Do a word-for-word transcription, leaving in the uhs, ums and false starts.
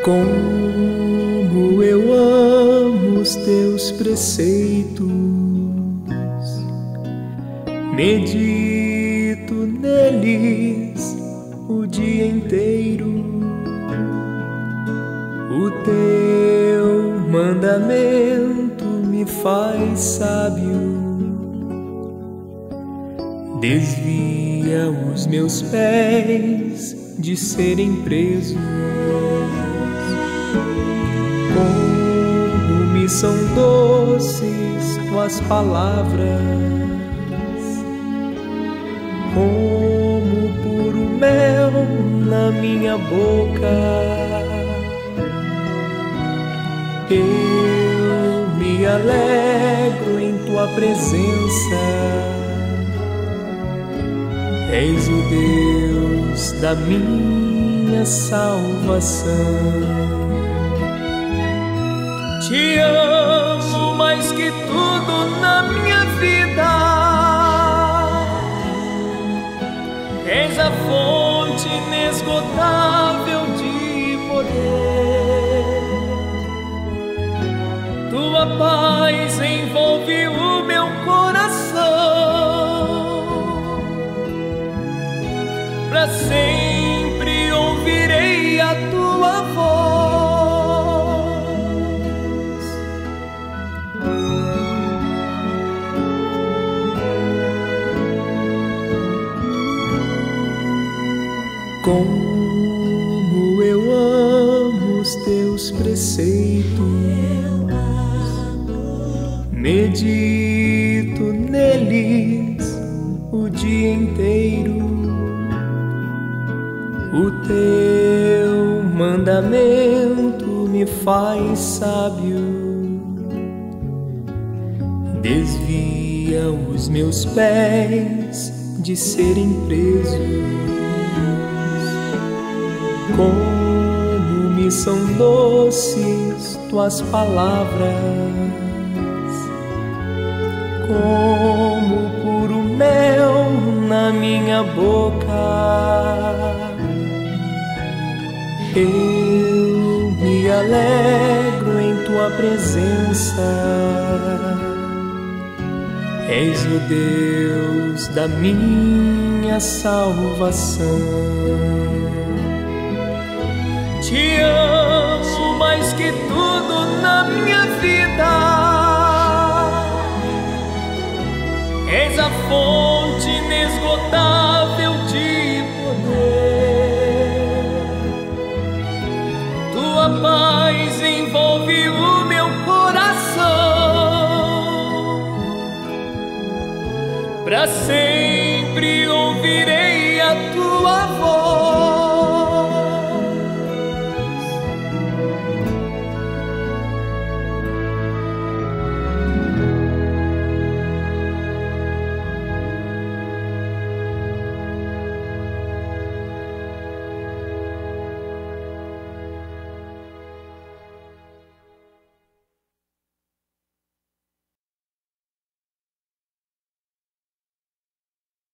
Como eu amo os teus preceitos, medito neles o dia inteiro. O teu mandamento me faz sábio, desvia os meus pés de serem presos. Como me são doces tuas palavras, como puro mel na minha boca. Eu me alegro em tua presença, és o Deus da minha salvação. Te amo mais que tudo na minha vida, és a fonte inesgotável de poder. Tua paz envolve o meu coração, para sempre ouvirei a tua voz. Como eu amo os teus preceitos, medito neles o dia inteiro. O teu mandamento me faz sábio, desvia os meus pés de serem presos. Como me são doces tuas palavras, como puro mel na minha boca. Eu me alegro em tua presença, és o Deus da minha salvação. Te amo mais que tudo na minha vida, és a fonte inesgotável de poder. Tua paz envolve o meu coração, para sempre ouvirei a tua